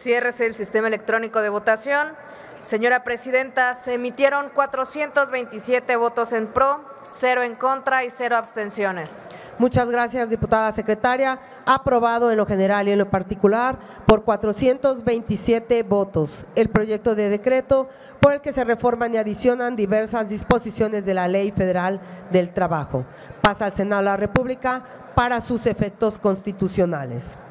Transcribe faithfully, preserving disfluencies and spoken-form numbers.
Ciérrese el sistema electrónico de votación. Señora Presidenta, se emitieron cuatrocientos veintisiete votos en pro, cero en contra y cero abstenciones. Muchas gracias, diputada secretaria. Aprobado en lo general y en lo particular por cuatrocientos veintisiete votos. El proyecto de decreto por el que se reforman y adicionan diversas disposiciones de la Ley Federal del Trabajo pasa al Senado de la República para sus efectos constitucionales.